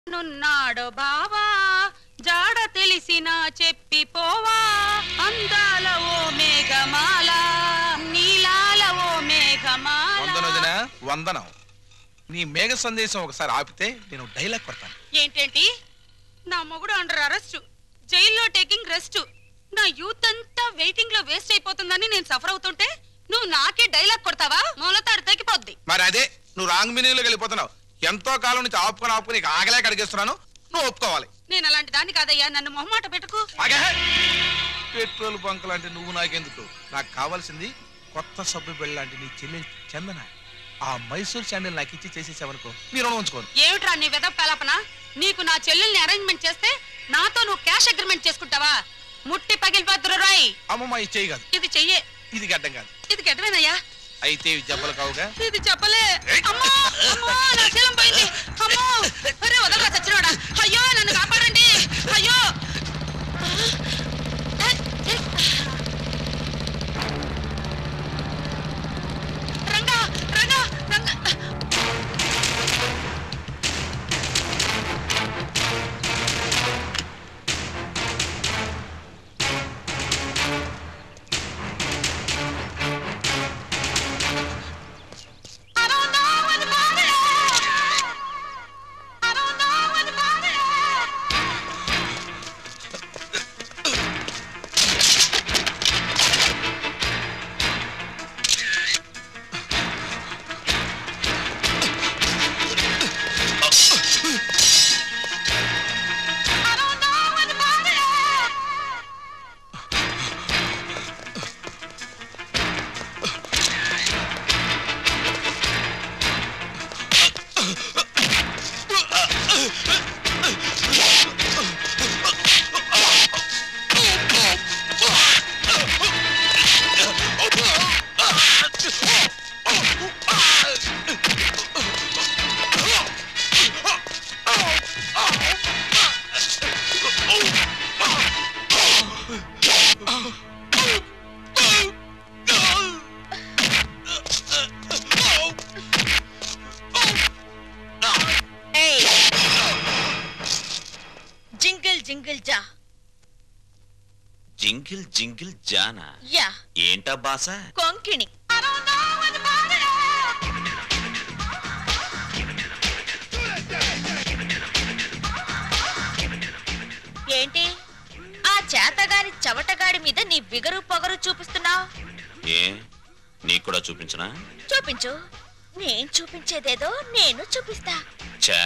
నున్నాడో బావా జాడ తెలిసినా చెప్పిపోవా అందాల ఓ మేఘమాల నీలాల ఓ మేఘమాల. వందనం. నీ మేఘ సందేశం ఒకసారి ఆపితే నేను డైలాగ్ కొడతాను. ఏంటేంటి? నా మొగుడు అండర్ అరెస్ట్, జైల్లో టేకింగ్ రెస్ట్. నా యూత్ అంతా వెయిటింగ్ లో వేస్ట్ అయిపోతుందని నేను సఫర్ అవుతుంటే నువ్వు నాకే డైలాగ్ కొడతావా? మూలతాడు తగ్గిపోద్ది. మరి అదే నువ్వు రాంగ్ మీనింగ్ లో వెళ్ళిపోతున్నావు. ఎంతో కాలం నుంచి ఆపుకొని నీకు ఆగలేక అడిగేస్తున్నాను, నువ్వు ఒప్పుకోవాలి. నేను అలాంటి దాన్ని కాదయ్యా, నన్ను మొహమాట పెట్టుకు. పెట్రోల్ బంక్ లాంటి నువ్వు నాకెందుకు? నాకు కావాల్సింది కొత్త సబ్బు బిళ్ళ లాంటి నీ చెల్లెలు చందన. ఆ మైసూర్ శాండిల్ నాకు ఇచ్చి చేసేసావనుకో నీ రుణం ఉంచుకోను. ఏమిట్రా నీ వెదవ కల్పన? నీకు నా చెల్లెల్ని అరేంజ్మెంట్ చేస్తే నాతో నువ్వు క్యాష్ అగ్రిమెంట్ చేసుకుంటావా? ముట్టి పగిలిపోతురు రాయ్. అమ్మమ్మ ఇది చెయ్యి కాదు, ఇది చెయ్యే. ఇది గడ్డం కాదు, ఇది గడ్డమేనయ్యా. అయితే ఇవి చెప్పలు కావుగా. ఇది చెప్పలే. అమ్మో అమ్మో నా శీలం పోయింది. అమ్మో అరే వదలరా చచ్చినోడా. అయ్యో నన్ను కాపాడండి. అయ్యో రంగా రంగా రంగా. జింగిల్ జింగిల్ జానా? యా. ఏంటా బాస? కొంకిణి. ఏంటి ఆ చేతగారి చవటగాడి మీద నీ బిగరు పొగరు చూపిస్తున్నావు? ఏ నీకు కూడా చూపించనా? చూపించు. నేను చూపించేదేదో నేను చూపిస్తా. చా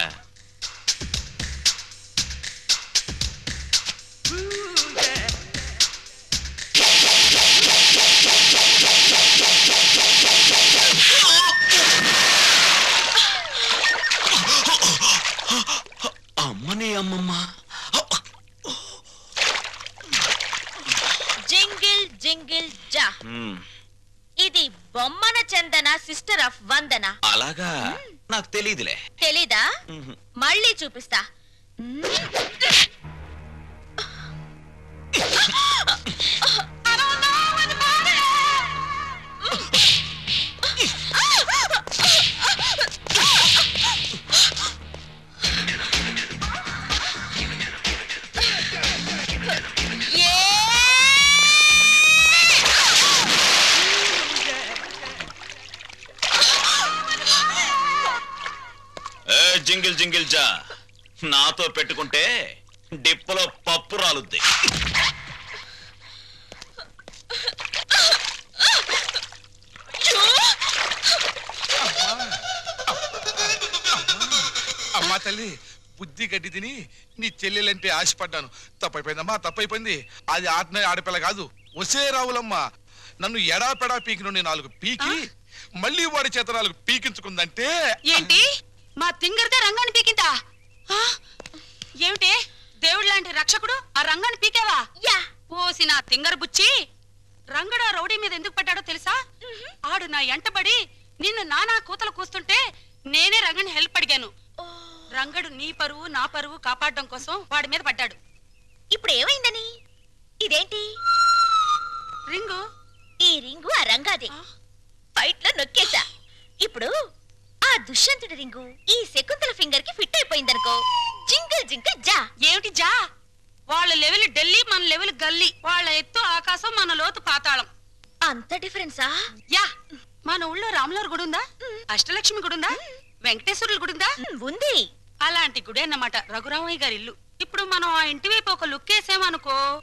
అమ్మని అమ్మమ్మ. జింగిల్ జింగిల్ జా. ఇది బొమ్మన చందన సిస్టర్ ఆఫ్ వందన. అలాగా? నాకు తెలీదులే. తెలీదా? మళ్ళీ చూపిస్తా. జింగిల్ జింగిల్ జా, నాతో పెట్టుకుంటే డిప్పలో పప్పు రాలుద్ది. అమ్మా తల్లి, బుద్ధి గడ్డి తిని నీ చెల్లెలంటే ఆశపడ్డాను. తప్పైపోయిందమ్మా, తప్పైపోయింది. అది ఆడపిల్ల కాదు, ఒసే రావులమ్మ. నన్ను ఎడాపెడా పీకి నుండి 4 పీకి మళ్ళీ వాడి చేత 4 పీకించుకుందంటే. ఏంటి మా తింగర్దే రంగాన్ని పీకిందా? ఏమిటి దేవుడు లాంటి రక్షకుడు ఆ రంగాన్ని పీకావా? పోసి నా తింగర్ బుచ్చి. రంగడు ఆ రౌడీ మీద ఎందుకు పడ్డాడో తెలుసా? ఆడు నా ఎంటబడి నిన్ను నానా కూతలు కూస్తుంటే నేనే రంగని హెల్ప్ అడిగాను. రంగడు నీ పరువు నా పరువు కాపాడడం కోసం వాడి మీద పడ్డాడు. ఇప్పుడు ఏమైందని? ఇదేంటి రింగు? ఈ రింగు ఆ రంగాది. ఫైట్ లో నొక్కేశా. ఇప్పుడు ఆ దుష్యంతుడి రింగు ఈ శకుంతల ఫింగర్ కి ఫిట్ అయిపోయిందనుకో, జింగిల్ జింగిల్ జా. ఏమిటి జా? వాళ్ళ లెవెల్ ఢిల్లీ, మన లెవెల్ గల్లీ. వాళ్ళ ఎత్తు ఆకాశం, మన లోతు పాతాళం. అంత డిఫరెన్సా? యా. మన ఊళ్ళో రాములవారి గుడి ఉందా? అష్టలక్ష్మి గుడి ఉందా? వెంకటేశ్వరుల గుడి ఉందా? ఉంది. అలాంటి గుడి అన్నమాట రఘురామయ్య గారి ఇల్లు. ఇప్పుడు మనం ఆ ఇంటి వైపు ఒక లుక్ వేసామనుకో,